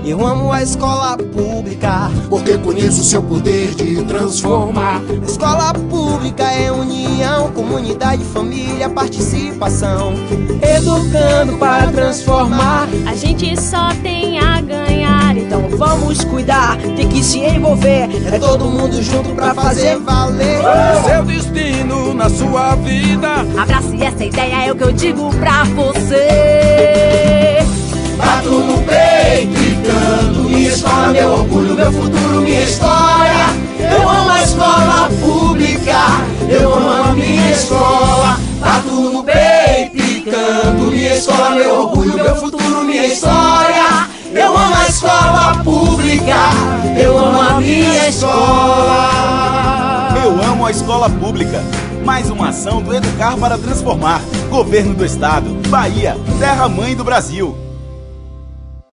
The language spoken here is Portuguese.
Eu amo a escola pública, porque conheço o seu poder de transformar. A escola pública é união, comunidade, família, participação, educando para transformar. A gente só tem a ganhar, então vamos cuidar, tem que se envolver. É todo mundo junto pra fazer valer seu destino na sua vida. Abrace essa ideia, é o que eu digo pra você. Bato no peito e canto, minha escola, meu orgulho, meu futuro, minha história. Eu amo a escola pública, eu amo a minha escola. Bato no peito e canto, minha escola, meu orgulho, meu futuro, minha história. Eu amo a escola pública, eu amo a minha escola. Eu amo a escola pública. Mais uma ação do Educar para Transformar. Governo do Estado, Bahia, terra mãe do Brasil.